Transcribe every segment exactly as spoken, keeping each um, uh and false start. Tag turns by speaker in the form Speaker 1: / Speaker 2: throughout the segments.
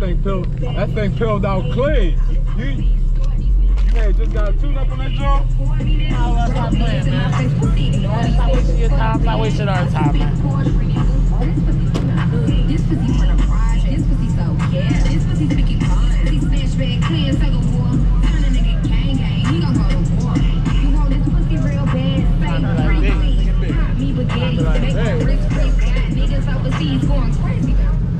Speaker 1: thing peeled, that thing peeled out clean. You, you hey, just got a tune up on that joint?
Speaker 2: Oh, let's not playing, man. Let's not wasting your time. Let's not wasting our time, man.
Speaker 3: This pussy from the project. This pussy so yeah. This pussy speaking hard. This snatch back clean, take a war. Turn a nigga gang gang. He gon' go to war. You want this pussy real bad? Say free clean. Pop me spaghetti. Make my wrist freeze. Got niggas overseas going crazy.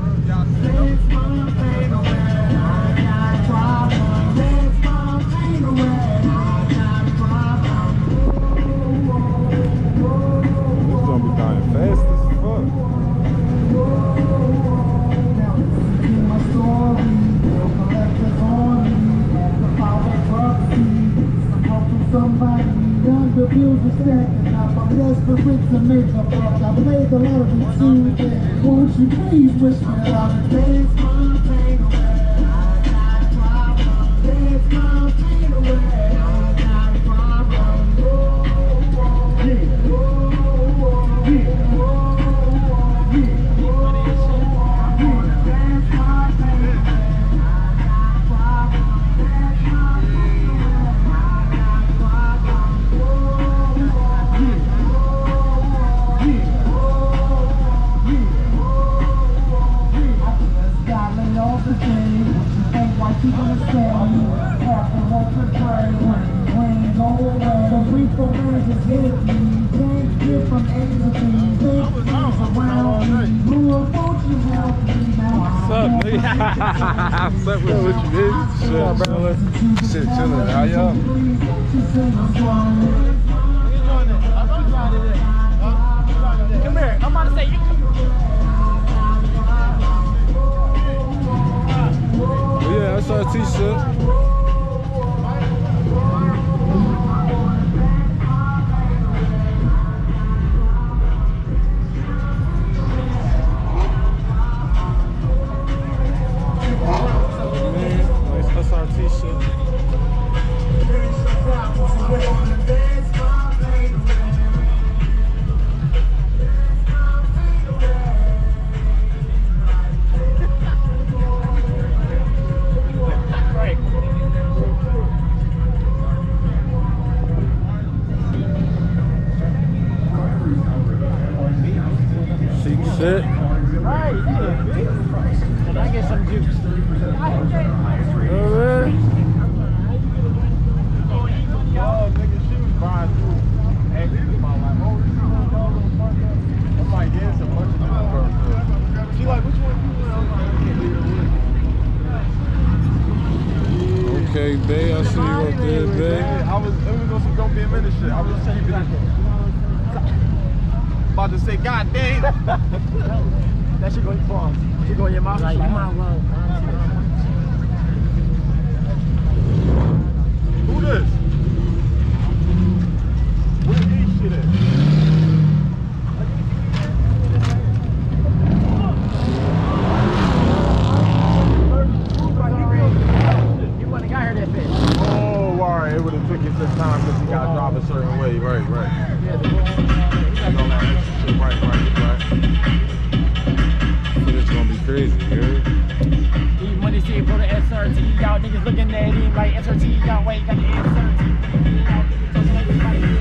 Speaker 4: The bills are stacking up. I'm desperate to make a buck. I've made a lot of it too. Won't you please wish me that I would dance my pain away? I got a problem. Dance my pain away. I got a problem. Whoa, whoa, yeah. Whoa, whoa, yeah. Whoa, whoa, yeah. Whoa, whoa, yeah. Dance my pain away. I got a problem. Dance my pain away. I got a problem. What you gonna say? Half the hope to pray when rain go away. The reaper man just hit me. Can't get from A to B. Big things around me. Lord, won't you help me now?
Speaker 1: What's up, nigga? What's up with what you did? Shit, brother. Shit, chillin'. How y'all?
Speaker 2: Come here. I'm about to say you.
Speaker 1: Yeah, I saw a t-shirt. I saw a t-shirt. Shit.
Speaker 2: Right, yeah. Can I get some juice?
Speaker 1: Oh, man.
Speaker 5: Oh, nigga, she was buying food. Asking about like, oh, this is I'm like, yeah, it's a bunch of different. She like, which one you want? I'm like, I can't leave it with.
Speaker 1: Okay, babe, I see you up there, babe.
Speaker 5: I was, it was on some don't be a minute shit. I was just keeping it. About to say, God damn.
Speaker 2: That should go in your palms. Should go in your mouth. Like, you might well.
Speaker 5: Who this? Where this shit at?
Speaker 2: You wouldn't have got her that bitch.
Speaker 5: Oh, alright. It would have took you some time because you got to drive a certain way. Right, right.
Speaker 2: Yeah, the
Speaker 5: Right, right, right.
Speaker 1: It's gonna be crazy, you heard?
Speaker 2: These money shit for the S R T. Y'all niggas looking at him like S R T. Y'all wait, got the S R T. Y'all niggas talking like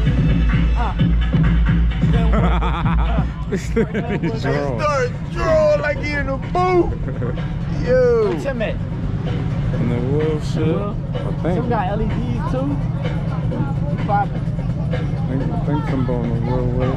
Speaker 2: everybody. Uh.
Speaker 5: Start drawing like he in a booth. Yo.
Speaker 2: What's him at?
Speaker 1: In the wolf shit. I think.
Speaker 2: Some got L E Ds too. You poppin'.
Speaker 1: I think, I think some on the real way.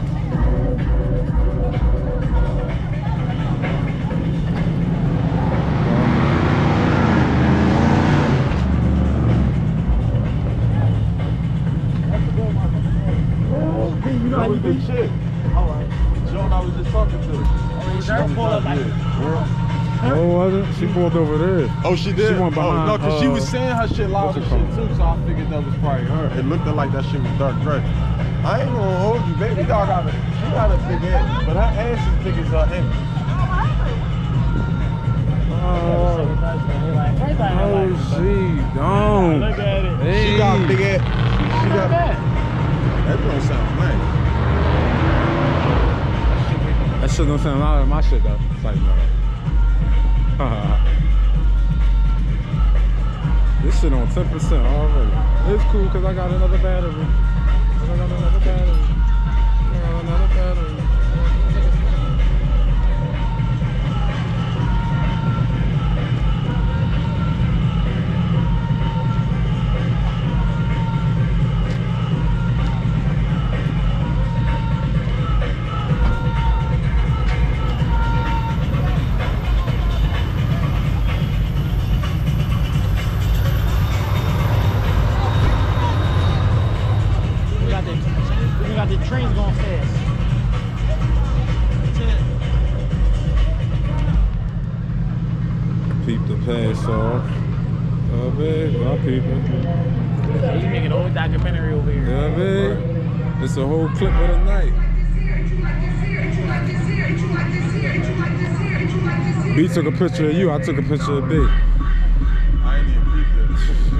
Speaker 5: You know we good shit. Alright. Joan, I was just talking to her. She pulled up like
Speaker 1: Oh, was it? She pulled over there.
Speaker 5: Oh, she did?
Speaker 1: She went behind.
Speaker 5: Oh, no, because
Speaker 1: uh,
Speaker 5: she was saying her shit loud and shit too, so I figured that was probably her. It looked like that shit was dark gray. I ain't gonna hold you, baby. Dog got a, she got a big ass, but her ass is big as her head.
Speaker 1: Oh, oh, she don't.
Speaker 2: Look at it.
Speaker 1: Hey.
Speaker 5: She got big ass. She got that. That don't sound nice.
Speaker 1: That shit don't sound loud in my shit though. It's like no. This shit on ten percent already. It's cool because I got another battery. I got another battery. I got another battery.
Speaker 2: The train's going fast.
Speaker 1: Peep the pass off. Oh, big. I peep it.
Speaker 2: Yeah, you making a whole documentary over here.
Speaker 1: Yeah, big. It's a whole clip of the night. B took a picture of you. I took a picture of B.
Speaker 5: I ain't even peeped it.